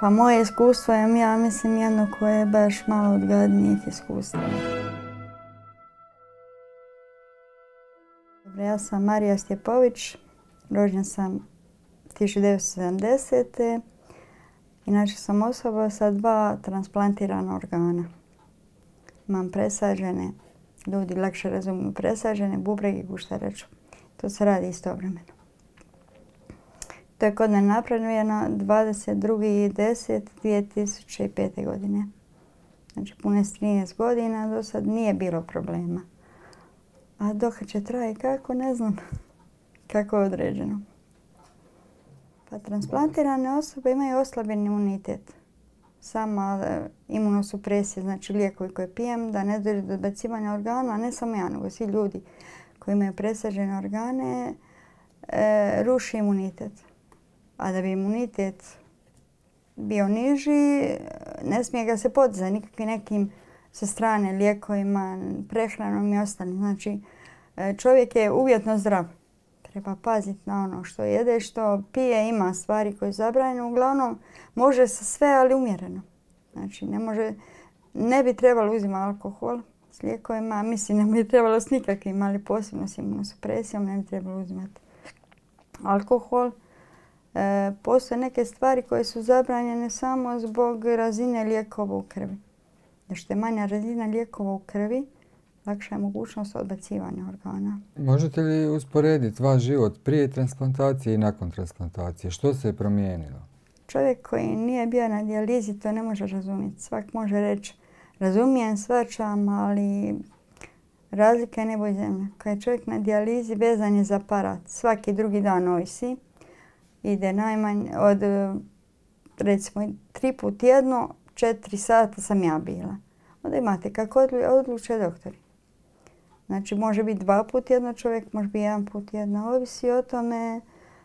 Pa moje iskustvo je, ja mislim, jedno koje je baš malo od gadnijih iskustva. Ja sam Marija Stjepović, rođena sam 1970. Inače sam osoba sa 2 transplantirana organa. Imam presađene, ljudi lakše razumiju, presađene bubreg i gušteraču. To se radi istovremeno. To je kod mene napravljeno 22.10.2005. godine. Znači pune 13 godina, do sad nije bilo problema. A dok će traje kako, ne znam kako je određeno. Pa transplantirane osobe imaju oslabljen imunitet. Sama imunosupresija, znači lijekovi koje pijem, da ne dođe do odbacivanja organa, a ne samo ja, nego svi ljudi koji imaju presađene organe, ruši imunitet. A da bi imunitet bio niži, ne smije ga se podizati nikakvim nekim sa strane lijekovima, prehranom i ostalim. Znači, čovjek je uvjetno zdrav. Treba paziti na ono što jede, što pije, ima stvari koje je zabranjeno. Uglavnom, može se sve, ali umjereno. Znači, ne bi trebalo uzimati alkohol s lijekovima. Mislim, ne bi trebalo s nikakvim, ali posebno s imunosupresijom ne bi trebalo uzimati alkohol. Postoje neke stvari koje su zabranjene samo zbog razine lijekova u krvi. Jer što je manja razina lijekova u krvi, lakša je mogućnost odbacivanja organa. Možete li usporediti vaš život prije transplantacije i nakon transplantacije? Što se je promijenilo? Čovjek koji nije bio na dijalizi to ne može razumjeti. Svak može reći razumijem, shvaćam, ali razlika je nebo i zemlja. Kad je čovjek na dijalizi vezan je za aparat. Svaki drugi dan ovisi. Ide najmanje od, recimo, 3 puta tjedno, 4 sata sam ja bila. Onda imate kako odluče doktori. Znači može biti 2 puta tjedno čovjek, može biti 1 put tjedno. Ovisi o tome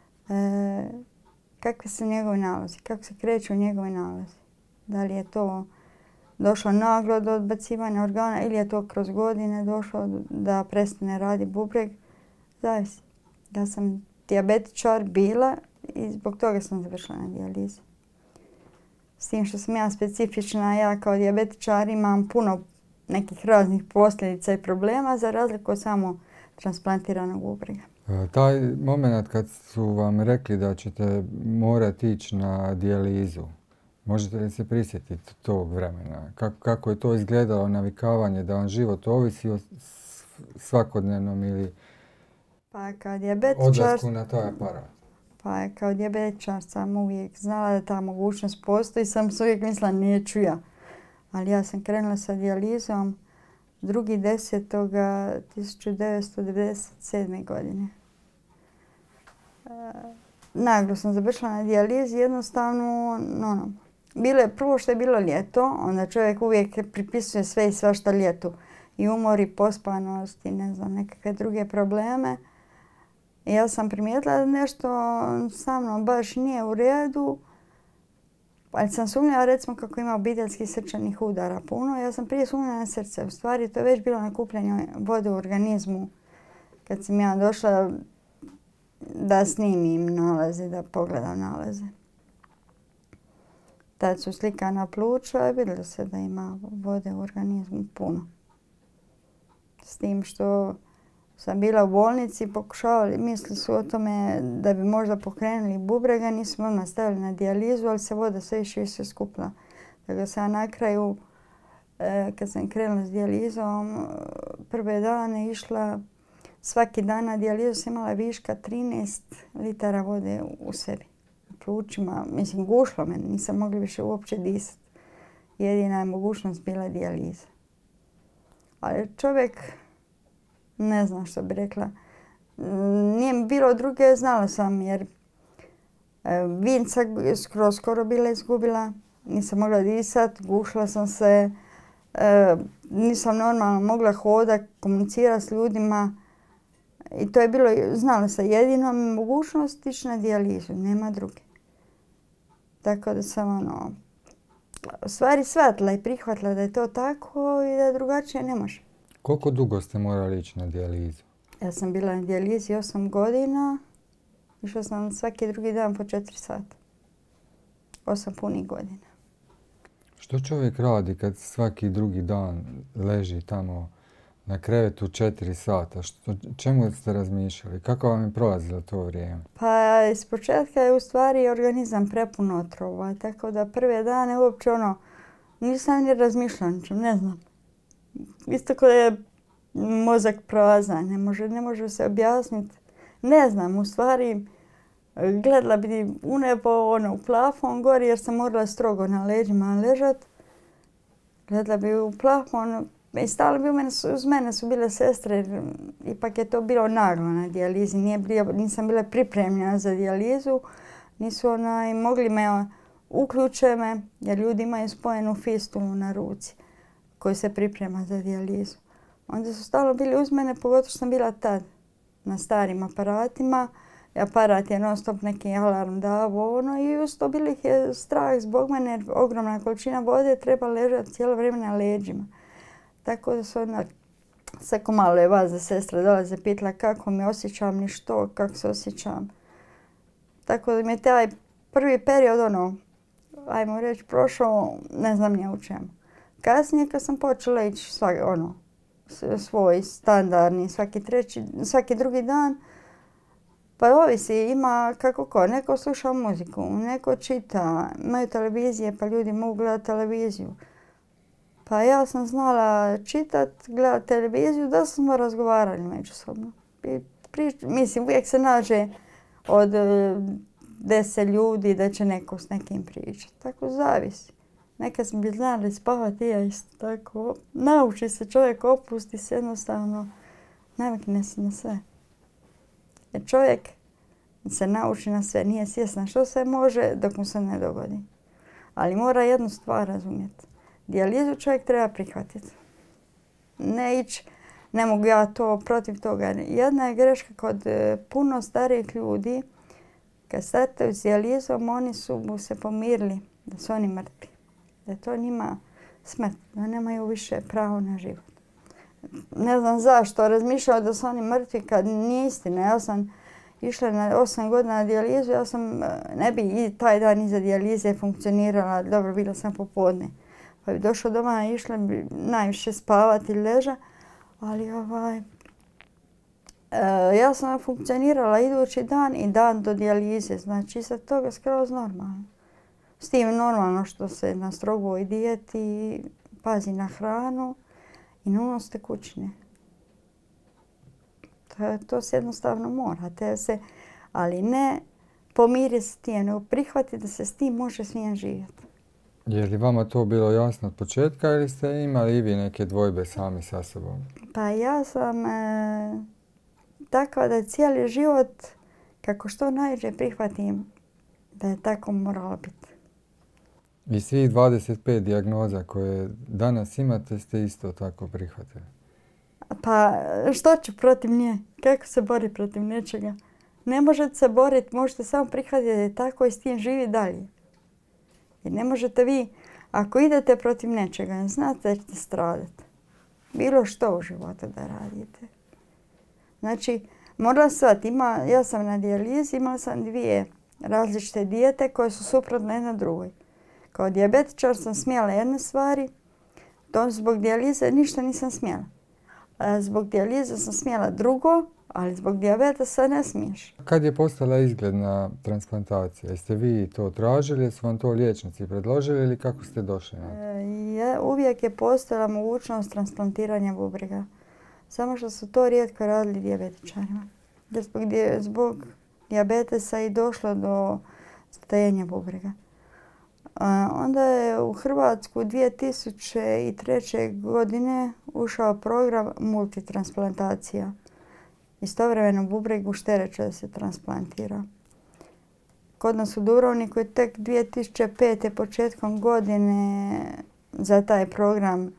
kakve su njegovi nalazi, kako se kreću njegovi nalazi. Da li je to došlo naglo do odbacivanja organa ili je to kroz godine došlo da prestane radi bubreg. Zavisi. Ja sam dijabetičar bila i zbog toga sam završila na dijalizi. S tim što sam ja specifična, ja kao dijabetičar imam puno nekih raznih posljedica i problema za razliku od samo transplantiranog bubrega. Taj moment kad su vam rekli da ćete morati ići na dijalizu, možete li se prisjetiti tog vremena? Kako je to izgledalo navikavanje da vam život ovisi o svakodnevnom ili odlasku na taj aparat? Pa kao dijabetičar sam uvijek znala da ta mogućnost postoji, sam se uvijek mislila neću ja. Ali ja sam krenula sa dijalizom 2.10.1997. godine. Naglo sam završila na dijalizi, jednostavno, prvo što je bilo ljeto, onda čovjek uvijek pripisuje sve i svašta ljetu. I umor, i pospanost, i ne znam, nekakve druge probleme. I ja sam primijetila da nešto sa mnom baš nije u redu, ali sam sumnjala recimo kako ima obiteljskih srčanih udara puno. Ja sam prije sumnjala na srce. U stvari to je već bilo nakupljanje vode u organizmu kad sam ja došla da snimim nalaze, da pogledam nalaze. Tad su slikana pluća i vidjelo se da ima vode u organizmu puno. S tim što sam bila u bolnici, pokušavali, mislili su o tome da bi možda pokrenuli bubrega, nismo odmah stavili na dijalizu, ali se voda sve više skupila. Tako da sam na kraju, kad sam krenula s dijalizom, prve dane išla svaki dan na dijalizu, sam imala viška 13 litara vode u sebi. U plućima, mislim, gušlo me, nisam mogla više uopće disati. Jedina je mogućnost bila dijaliza. Ali čovjek, ne znam što bi rekla, nije mi bilo druge, znala sam jer vinca skoro bila izgubila, nisam mogla disati, gušila sam se, nisam normalno mogla hodati, komunicirati s ljudima i to je bilo, znala sam, jedino mogućnost ići na dijalizu, nema druge. Tako da sam u stvari shvatila i prihvatila da je to tako i da drugačije ne može. Koliko dugo ste morali ići na dijalizu? Ja sam bila na dijalizi 8 godina. Išla sam svaki drugi dan po 4 sata. 8 punih godina. Što čovjek radi kad svaki drugi dan leži tamo na krevetu 4 sata? Čemu ste razmišljali? Kako vam je prolazilo to vrijeme? Pa iz početka je u stvari organizam prepun otrova, tako da prve dane uopće nisam ni razmišljala ničem, ne znam. Isto kao je mozak prazan, ne može se objasniti. Ne znam, u stvari gledala bi u nebo, u plafon gori jer sam morala strogo na leđima ležat. Gledala bi u plafon i stalo bi uz mene su bile sestre, ipak je to bilo naglo na dijalizi, nisam bila pripremljena za dijalizu, nisu mogli me uključe me jer ljudi imaju spojenu fistulu na ruci koji se priprema za dijalizu. Onda su stalo bili uz mene, pogotovo što sam bila tad na starim aparatima. Aparat je non stop neki alarm davo i uz to bili ih je strah zbog mene jer ogromna količina vode treba ležati cijelo vrijeme na leđima. Tako da su svako malo je vas za sestra dolaze pitala kako me osjećam ni što, kako se osjećam. Tako da mi je taj prvi period ajmo reći prošao, ne znam ni u čemu. Kasnije kad sam počela ići svoj standardni svaki drugi dan, pa ovisi, ima kako ko, neko sluša muziku, neko čita, imaju televizije pa ljudi mogu gledati televiziju. Pa ja sam znala čitat, gledat televiziju, da smo razgovarali međusobno. Mislim, uvijek se nađe od 10 ljudi da će neko s nekim pričati. Tako zavisi. Nekad smo bi znali spavati i ja isto tako. Nauči se čovjek, opusti se jednostavno, navikne se na sve. Jer čovjek se nauči na sve, nije svjestan što se može dok mu se ne dogodi. Ali mora jednu stvar razumjeti. Dijalizu čovjek treba prihvatiti. Ne ići, ne mogu ja to protiv toga. Jedna je greška kod puno starijih ljudi. Kad startaju s dijalizom, oni su se pomirili da su oni mrtvi. Da je to njima smrt, da nemaju više pravo na život. Ne znam zašto, razmišljao da su oni mrtvi kad nije istina. Ja sam išla na 8 godina na dijalizu, ja sam ne bi i taj dan iza dijalize funkcionirala, dobro, bila sam popodne. Pa bi došla doma, išla bi najviše spavati ili leža, ali ja sam funkcionirala idući dan i dan do dijalize, znači sa toga skroz normalno. S tim normalno što se na strogoj dijeti pazi na hranu i ne unos tekućine. To se jednostavno mora, ali ne pomiri se s tim, nego prihvati da se s tim može smijem živjeti. Je li vama to bilo jasno od početka ili ste imali i vi neke dvojbe sami sa sobom? Pa ja sam takva da cijeli život, kako što najviše prihvatim, da je tako moralo biti. I svih 25 dijagnoza koje danas imate ste isto tako prihvatili? Pa što ću protiv nje? Kako se bori protiv nečega? Ne možete se boriti, možete samo prihvatiti da je tako i s tim živi dalje. Jer ne možete vi, ako idete protiv nečega, znate da ćete stradati. Bilo što u životu da radite. Znači, morala shvatiti, ja sam na dijalizi, imala sam 2 različite dijete koje su suprotne jedna drugoj. Kao dijabetičar sam smjela jedne stvari, to zbog dijalize ništa nisam smjela. Zbog dijalize sam smjela drugo, ali zbog dijabetesa ne smiješ. Kad je postala izgledna transplantacija? Jeste vi to tražili, jesu vam to liječnici predložili ili kako ste došli na to? Uvijek je postojala mogućnost transplantiranja bubrega. Samo što su to rijetko radili dijabetičarima. Zbog dijabetesa i došlo do stajenja bubrega. Onda je u Hrvatsku 2003. godine ušao program multitransplantacija. Istovremeno bubreg u Štereću da se transplantira. Kod nas u Dubrovniku je tek 2005. početkom godine za taj program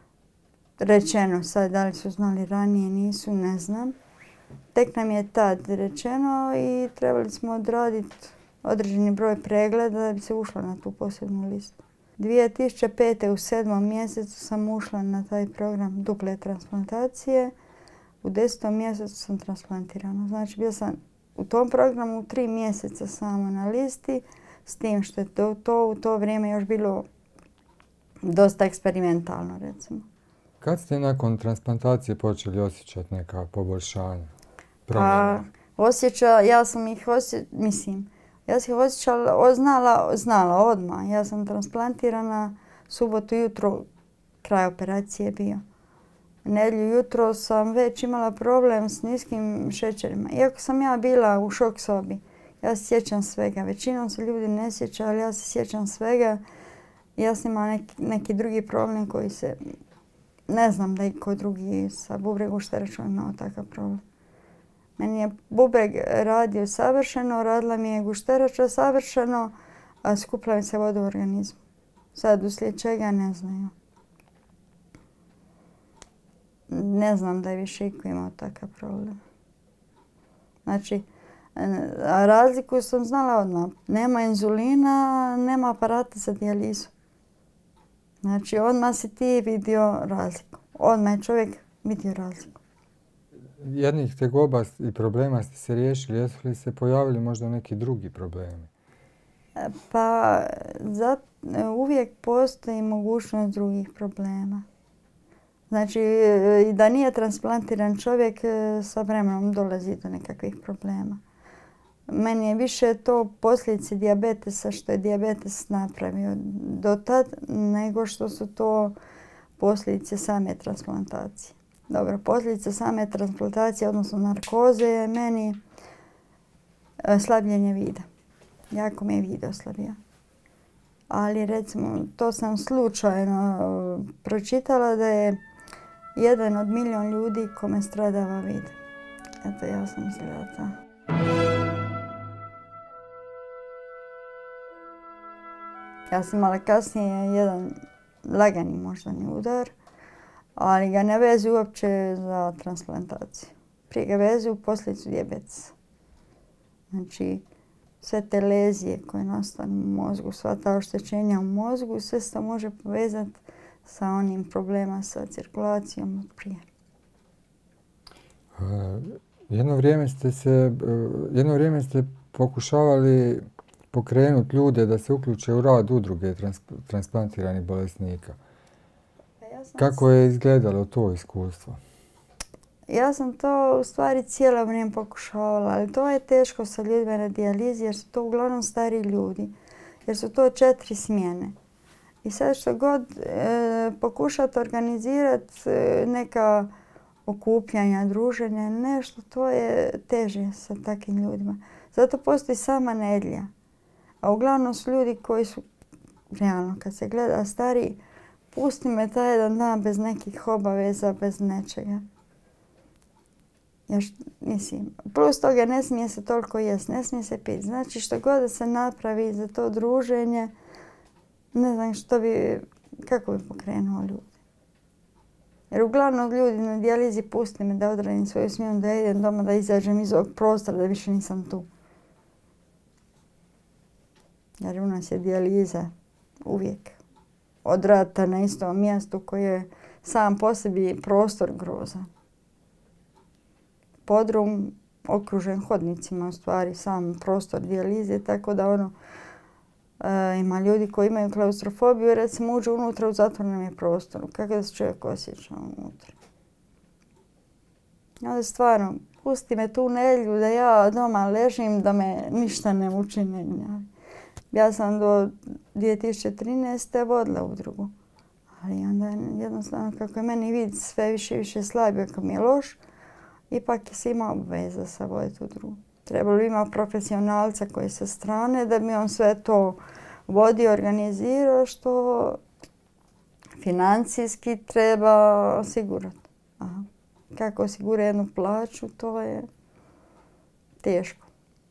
rečeno. Sad da li su znali ranije, nisu, ne znam. Tek nam je tad rečeno i trebali smo odraditi određeni broj pregleda da bi se ušlo na tu posebnu listu. 2005. u 7. mjesecu sam ušla na taj program duple transplantacije. U 10. mjesecu sam transplantirana. Znači, bio sam u tom programu 3 mjeseca samo na listi. s tim što je to u to vrijeme još bilo dosta eksperimentalno, recimo. Kad ste nakon transplantacije počeli osjećati neka poboljšanja? Pa ja sam ih znala odmah. Ja sam transplantirana subotu jutro, kraj operacije bio. Nedjelju jutro sam već imala problem s niskim šećerima. Iako sam ja bila u šok sobi, ja se sjećam svega. Većinom se ljudi ne sjeća, ali ja se sjećam svega. Ja sam imala neki drugi problem koji se, ne znam da i ko drugi sa bubreg gušteračom imao takav problem. Meni je bubreg radio savršeno, radila mi je gušterača savršeno, a skupila mi se voda u organizmu. Sad uslijed čega ne znaju. Ne znam da je više iko imao takav problem. Znači, razliku sam znala odmah. Nema inzulina, nema aparata za dijalizu. Znači, odmah si ti vidio razliku. Odmah je čovjek vidio razliku. Jednih tegoba i problema ste se riješili, jesu li se pojavili možda neki drugi problemi? Pa, uvijek postoji mogućnost drugih problema. Znači, da nije transplantiran čovjek, sa vremenom dolazi do nekakvih problema. Meni je više to posljedice dijabetesa, što je dijabetes napravio do tad, nego što su to posljedice same transplantacije. Dobro, posljedice same transplantacije, odnosno narkoze, je meni slabljenje vida. Jako me je vid oslabio. Ali recimo, to sam slučajno pročitala da je 1 od milijun ljudi kome stradava vid. Eto, ja sam mislila to. Ja sam imala kasnije jedan lagani moždani udar, ali ga ne vezu uopće za transplantaciju. Prije ga vezu u posljedicu dijabetesa. Znači, sve te lezije koje nastanu u mozgu, sva ta oštećenja u mozgu, sve se to može povezati sa onim problema sa cirkulacijom od prije. Jedno vrijeme ste pokušavali pokrenuti ljude da se uključe u rad udruge transplantiranih bolesnika. Kako je izgledalo to iskustvo? Ja sam to u stvari cijelo vrijeme pokušavala, ali to je teško sa ljudima na dijalizi jer su to uglavnom stari ljudi, jer su to 4 smjene. I sad što god pokušati organizirati neka okupljanja, druženja, nešto, to je teže sa takvim ljudima. Zato postoji sama nedjelja. A uglavnom su ljudi koji su, realno kad se gleda, stariji, pusti me taj jedan dan bez nekih obaveza, bez nečega. Mislim, plus toga ne smije se toliko jesti, ne smije se piti. Znači što god da se napravi za to druženje, ne znam kako bi pokrenuo ljudi. Jer uglavnom ljudi na dijalizi pusti me da odradim svoju smjenu, da idem doma, da izađem iz ovog prostora, da više nisam tu. Jer u nas je dijaliza uvijek od rata na istom mjestu koji je sam po sebi prostor grozan. Podrum okružen hodnicima, u stvari sam prostor dijalize, tako da ima ljudi koji imaju klaustrofobiju, recimo uđu unutra u zatvorenom prostoru. Kako da se čovjek osjeća unutra? Onda stvarno, pusti me tu nedjelju da ja doma ležim, da me ništa ne učine. Ja sam do 2013. vodila udrugu. Ali onda jednostavno kako je meni vid sve više i više slabio, kako mi je loš, ipak se ima obveza sa voditi udrugu. Trebalo bi imati profesionalca koji sa strane da bi on sve to vodio, organizirao, što financijski treba osigurati. Kako osigura jednu plaću, to je teško.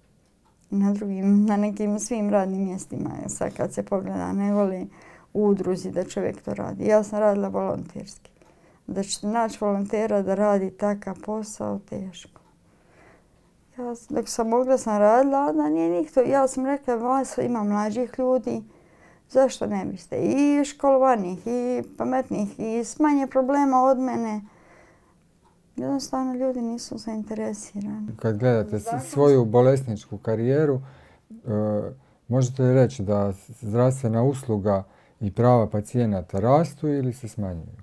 Na nekim svim radnim mjestima, sad kad se pogleda, nego li u udruzi da čovjek to radi. Ja sam radila volonterski. Da ćete naći volontera da radi takav posao, teško. Ja dok sam mogla sam radila, onda nije nikto. Ja sam rekla, vas ima mlađih ljudi, zašto ne biste? I školovanih, i pametnih, i s manje problema od mene. Jednostavno ljudi nisu zainteresirani. Kad gledate svoju bolesničku karijeru, Možete li reći da zdravstvena usluga i prava pacijenata rastu ili se smanjuju?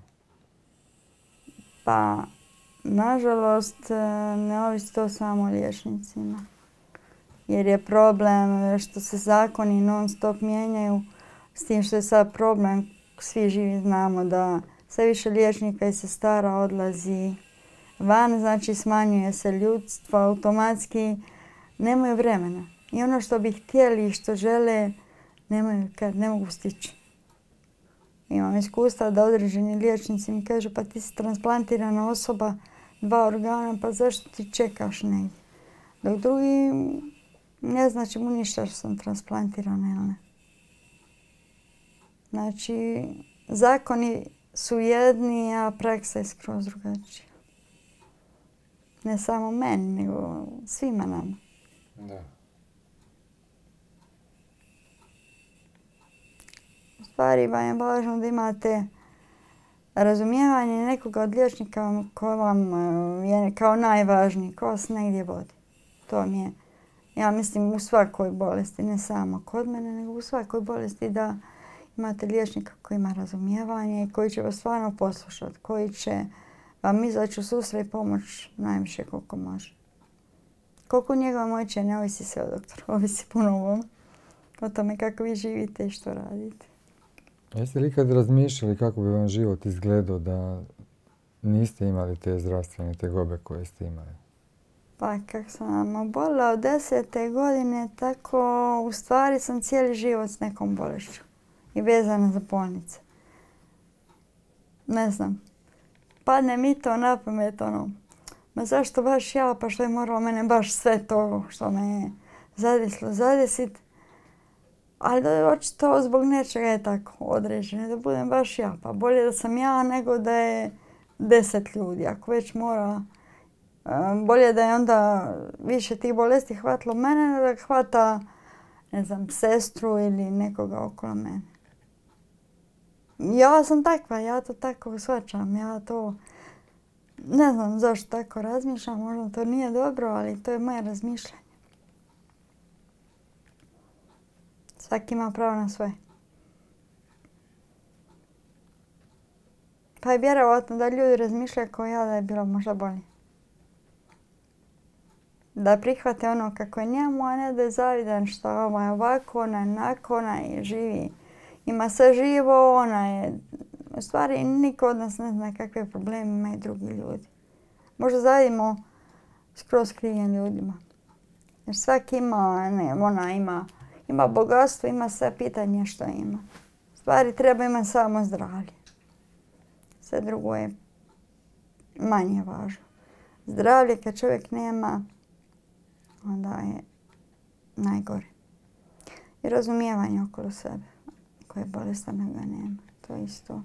Pa, nažalost, ne ovisi to samo o liječnicima. Jer je problem što se zakoni non stop mijenjaju, s tim što je sad problem, svi živi znamo da sve više liječnika i sestara odlazi van, znači smanjuje se ljudstvo, automatski nemaju vremena. I ono što bi htjeli i što žele, nemaju kad, ne mogu stići. Imam iskustva da određeni liječnici mi kažu pa ti si transplantirana osoba, 2 organa, pa zašto ti čekaš negdje? Dok drugi ne znači mu ništa što sam transplantirana ili ne. Znači, zakoni su jedni, a praksa je skroz drugačija. Ne samo meni, nego svima nama. Da. U stvari vam je važno da imate razumijevanje nekoga od liječnika ko vam je kao najvažniji, ko vas negdje vodi. To mi je, ja mislim, u svakoj bolesti, ne samo kod mene, nego u svakoj bolesti da imate liječnika koji ima razumijevanje i koji će vas stvarno poslušati, koji će vam izaći u susret i pomoći najviše koliko može. Koliko njegova moće ne ovisi sve o doktoru, ovisi puno o vama, o tome kako vi živite i što radite. Jeste li ikad razmišljali kako bi vam život izgledao da niste imali te zdravstvene tegobe koje ste imali? Pa kako sam obolila od 10. godine, tako u stvari sam cijeli život s nekom bolešću i vezana za bolnice. Ne znam, padne mi to na pamet, ma zašto baš ja, pa što je moralo mene baš sve to što me je zadesilo zadesit. Ali očito zbog nečega je tako određeno, da budem baš ja. Pa bolje da sam ja nego da je 10 ljudi. Ako već mora, bolje da je onda više tih bolesti hvatilo mene nego da hvata, ne znam, sestru ili nekoga okolo mene. Ja sam takva, ja to tako shvaćam, ja to ne znam zašto tako razmišljam, možda to nije dobro, ali to je moje razmišljanje. Svaki ima pravo na svoje. Pa je vjerovatno da ljudi razmišljaju kao ja da je bilo možda bolje. Da prihvate ono kako je njemu, a ne da je zavidan što ovo je ovako, ona je onako, ona je živi. Ima sve živo, ona je... U stvari niko od nas ne zna kakve probleme imaju drugi ljudi. Možda zavidimo skroz krivim ljudima. Jer svaki ima, ne, ona ima bogatstvo, ima sve, pitanje što ima. U stvari treba imati samo zdravlje. Sve drugo je manje važno. Zdravlje kad čovjek nema, onda je najgore. I razumijevanje okolo sebe. Ko je bolestan, ga nema. To je isto.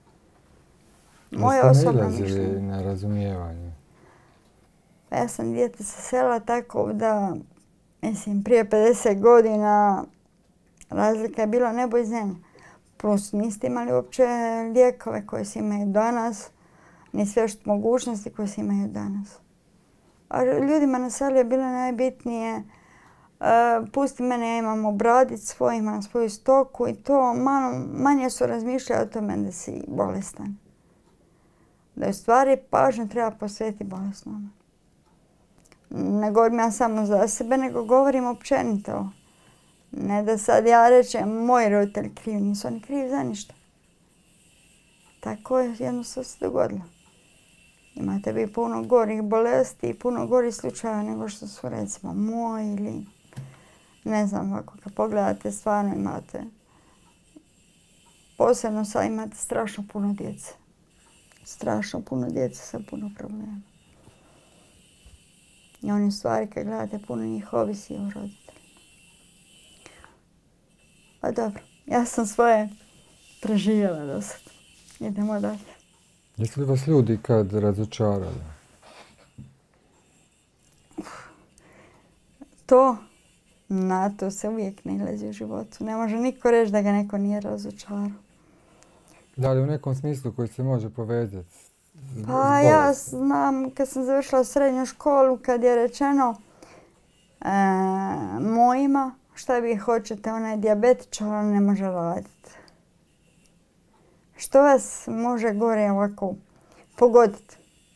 Moje osobno mišljenje. Jeste na razumijevanje? Pa ja sam dijete sa sela, tako da, mislim, prije 50 godina razlika je bila nebo i zemlja. Plus niste imali uopće lijekove koje se imaju danas, ni sve mogućnosti koje se imaju danas. A ljudima na selu je bilo najbitnije pusti mene, ja imam obradić svoj, imam svoju stoku i to manje su razmišljali o tome da si bolestan. Da u stvari pažnju treba posvetiti bolesnome. Ne govorim ja samo za sebe, nego govorim općenito. Ne da sad ja rečem moji roditelji krivi, nisu oni krivi za ništa. Tako je jednostavno se dogodilo. Imate vi puno gorih bolesti i puno gorih slučajeva nego što su recimo moji ili ne znam, ako kad pogledate stvarno imate, posebno sad imate strašno puno djece. Strašno puno djece sa puno problema. I oni stvari kad gledate puno njih ovisi o roditeljima. Pa dobro, ja sam svoje preživjela do sad. Idemo dalje. Jesu li vas ljudi kad razočarali? Na to se uvijek ne ilazi u životu. Ne može niko reći da ga neko nije razočarao. Da li u nekom smislu koji se može povezati s Pa ja znam kad sam završila srednju školu, kad je rečeno mojima šta vi hoćete, ona je dijabetičar, ona ne može raditi. Što vas može gore ovako pogoditi?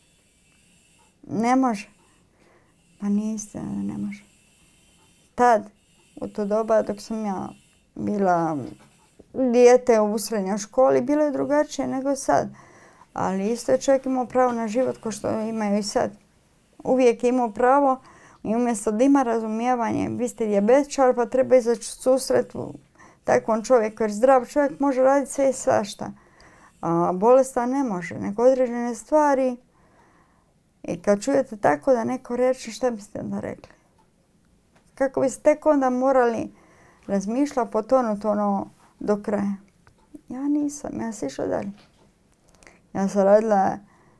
Ne može. Pa nije istina da ne može. Tad, u to doba dok sam ja bila dijete u srednjoj školi, bilo je drugačije nego sad. Ali isto je čovjek imao pravo na život kao što imaju i sad. Uvijek je imao pravo i umjesto da ima razumijevanje, vi ste dijabetičar pa treba izaći u susret takvom čovjeku jer zdrav čovjek može raditi sve i svašta. A bolestan ne može, nego određene stvari. I kad čujete tako da neko reče, šta biste onda rekli? Kako biste tek onda morali razmišljati, potonuti do kraja. Ja nisam, ja sam išla dalje. Ja sam radila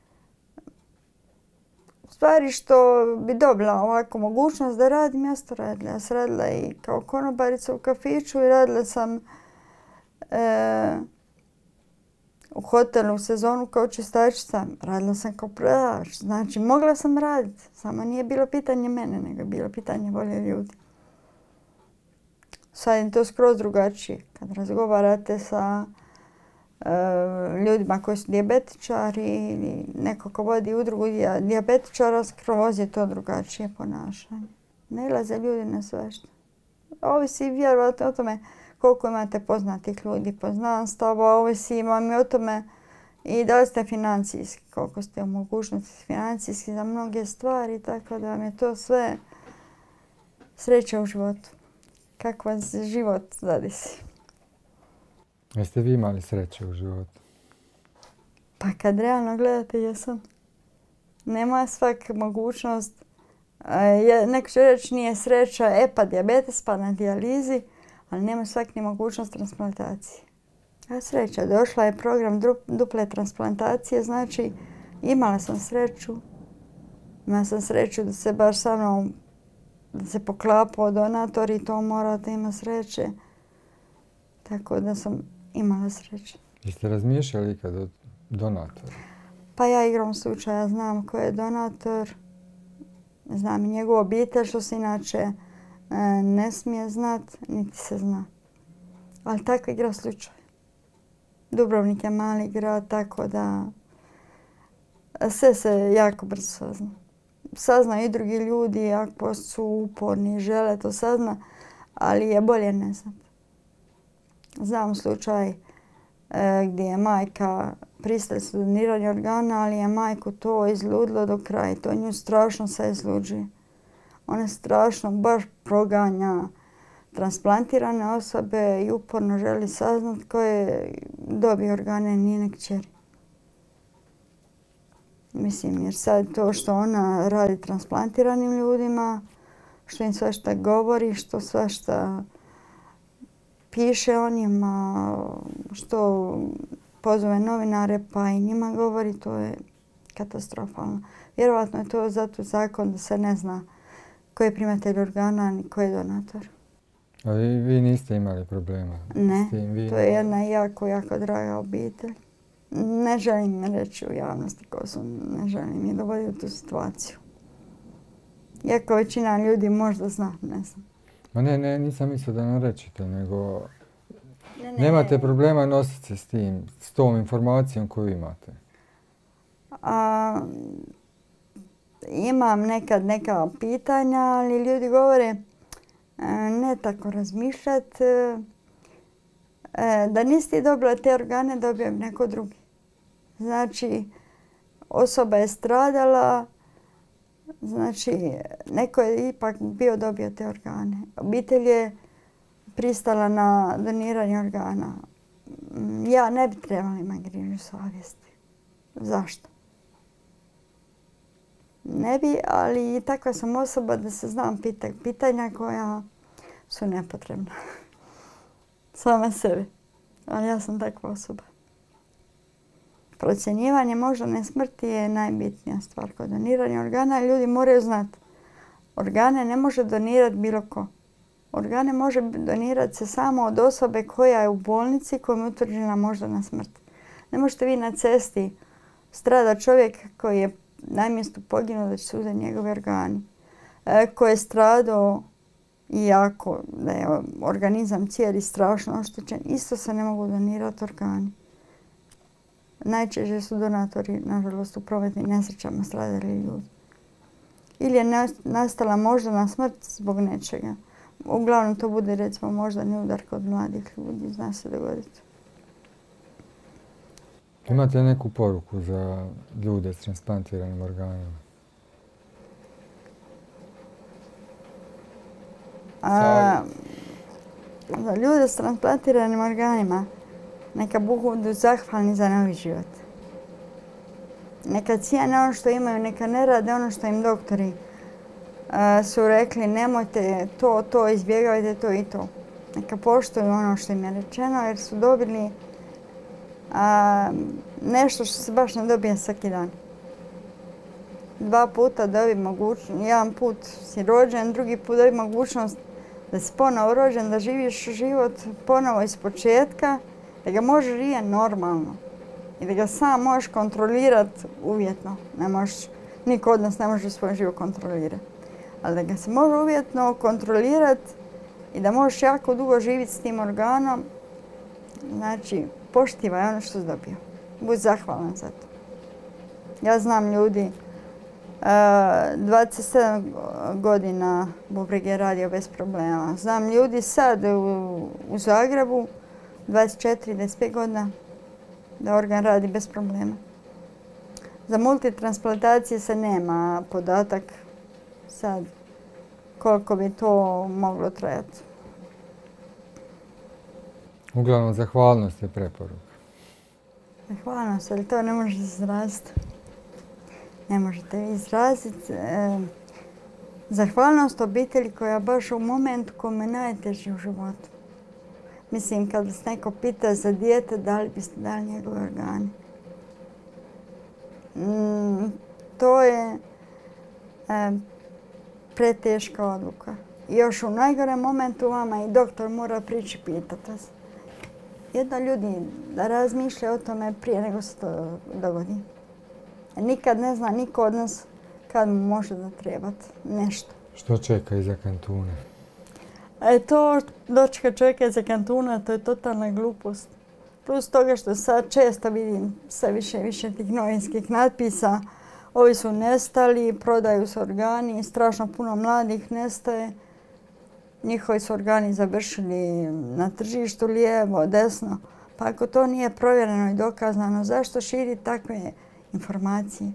stvari što bi dobila ovako mogućnost da radim, ja sam to radila. Ja sam radila i kao konobarica u kafiću i radila sam u hotelu u sezonu kao čistačica. Radila sam kao prodavač. Znači, mogla sam raditi. Samo nije bilo pitanje mene, nego je bilo pitanje volje ljudi. Sad je to skroz drugačije. Kad razgovarate sa ljudima koji su dijabetičari ili neko ko vodi udrugu dijabetičara, skroz je to drugačije ponašanje. Ne ilaze ljudi na svašta. Ovisi vjerovatno o tome koliko imate poznatih ljudi, poznanstava, ovisi vam i o tome i da li ste financijski, koliko ste u mogućnosti financijski za mnoge stvari, tako da vam je to sve sreća u životu. Kako vas život zadesi. Jeste vi imali sreće u životu? Pa kad realno gledate, jesam. Nema svaka mogućnost. Neko će reći nije sreća, pa dijabetes, pa na dijalizi, ali nema svak ni mogućnost transplantacije. A sreća, došla je program duple transplantacije, znači imala sam sreću. Imala sam sreću da se baš sa mnom da se poklapao donator i to morate imati sreće. Tako da sam imala sreće. Jeste razmišljali ikad o donatoru? Pa ja igrom slučaja znam ko je donator. Znam i njegovu obitelj, što se inače ne smije znat, niti se zna. Ali tako igra slučaj. Dubrovnik je mali grad, tako da sve se jako brzo sazna. Saznaju i drugi ljudi, ako su uporni, žele to sazna, ali je bolje ne znat. Znam slučaj gdje je majka pristala su doniranje organa, ali je majku to izludilo do kraja. To nju strašno se izluđuje. Ona strašno baš proganja transplantirane osobe i uporno želi saznat ko je dobio organe njene kćeri. Mislim, jer sad to što ona radi transplantiranim ljudima, što im svašta govori, što svašta piše o njima, što pozove novinare pa i njima govori, to je katastrofalno. Vjerovatno je to zato zakon da se ne zna ko je primatelj organa ni ko je donator. A vi niste imali problema ne, s tim? To je jedna jako, jako draga obitelj. Ne želim reći u javnosti ko su, ne želim ih dovoditi u tu situaciju. Iako većina ljudi možda zna, ne znam. Ma ne, nisam mislio da nam rečete, nego nemate problema nositi se s tim, s tom informacijom koju imate? Imam nekad neka pitanja, ali ljudi govore ne tako razmišljati. Da niste dobila te organe, dobio bi neko drugi. Znači, osoba je stradala, znači neko je ipak bio dobio te organe. Obitelj je pristala na doniranje organa. Ja ne bi trebala imati grižnju savjesti. Zašto? Ne bi, ali takva sam osoba da se znam pitanja koja su nepotrebna. Sama sebe. Ali ja sam takva osoba. Procjenjivanje moždane smrti je najbitnija stvar kod doniranja organa. Ljudi moraju znati. Organe ne može donirati bilo ko. Organe može donirati se samo od osobe koja je u bolnici kojom je utvrđena moždana smrt. Ne možete vi na cesti strada čovjek koji je na mjestu poginuo da će se uzeti njegove organi. Koji je stradao Iako da je organizam cijeli strašno oštećen, isto se ne mogu donirati organi. Najčešće su donatori, nažalost, u prometnim nesrećama stradali ljudi. Ili je nastala moždana smrt zbog nečega. Uglavnom to bude, recimo, moždani udar kod mladih ljudi, zna se dogoditi. Imate neku poruku za ljude s transplantiranim organima? Za ljude s transplantiranim organima neka budu zahvalni za novi život. Neka cijene ono što imaju, neka ne rade ono što im doktori su rekli nemojte to, izbjegavajte to i to. Neka poštuju ono što im je rečeno jer su dobili nešto što se baš ne dobije svaki dan. 2 puta dobi mogućnost, jedan put si rođen, drugi put dobi mogućnost da si ponovo rođen, da živiš život ponovo iz početka, da ga možeš živjeti normalno i da ga sam možeš kontrolirati uvjetno. Niko od nas ne može svoj život kontrolirati. Ali da ga se može uvjetno kontrolirati i da možeš jako dugo živjeti s tim organom, znači poštivaj ono što si dobio. Budi zahvalan za to. Ja znam ljudi, 27 godina bubreg je radio bez problema. Znam ljudi sad u Zagrebu, 24-25 godina, da organ radi bez problema. Za multitransplantacije se nema podatak sad koliko bi to moglo trajati. Uglavnom, zahvalnost je preporuka. Zahvalnost, ali to ne možete izraziti. Ne možete izraziti. Zahvalnost obitelji koja baš u momentu koji me najteži u životu. Mislim, kad vas neko pita za dijete, da li biste dali njegove organe. To je preteška odluka. I još u najgorem momentu vama i doktor mora prići pitati vas. Jedno ljudi da razmišlja o tome prije nego se to dogodi. Nikad ne zna niko od nas kad mu može da trebati nešto. Što čeka iza kantuna? To dočeka čovjeka iza kantuna, to je totalna glupost. Plus toga što sad često vidim sve više i više tih novinskih natpisa. Ovi su nestali, prodaju se organi, strašno puno mladih nestaje. Njihovi su organi završili na tržištu lijevo, desno. Pa ako to nije provjereno i dokazano, zašto širi takve informacije?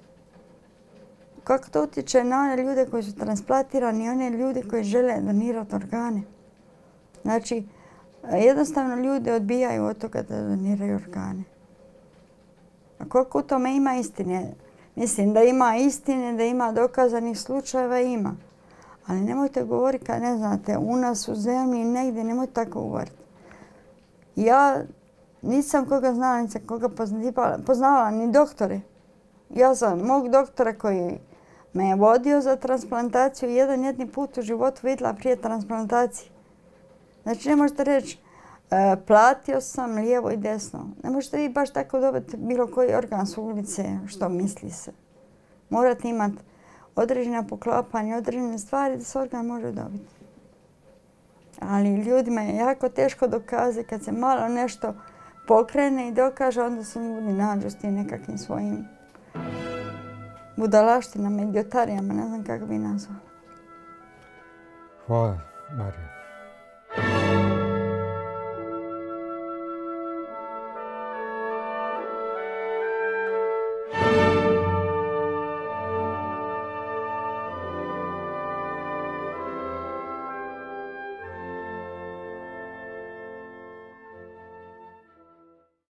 Kako to utječe na one ljude koji su transplantirani i one ljude koji žele donirati organe? Znači, jednostavno ljude odbijaju od toga da doniraju organe. A koliko u tome ima istine? Mislim da ima istine, da ima dokazanih slučajeva, ima. Ali nemojte govoriti kad ne znate, u nas u zemlji negdje, nemojte tako govoriti. Ja nisam koga znala, nisam koga poznavala, ni doktore. Ja sam mog doktora koji me je vodio za transplantaciju jedan jedni put u životu vidjela prije transplantacije. Znači ne možete reći platio sam lijevo i desno. Ne možete vi baš tako dobiti bilo koji organ s ulice što misli se. Morate imati određena poklapanja, određene stvari da se organ može dobiti. Ali ljudima je jako teško dokazati kad se malo nešto pokrene i dokaže, onda se ljudi nađu s tim nekakvim svojim budalaštinama, idiotarijama, ne znam kako bi nazvao. Hvala, Marija.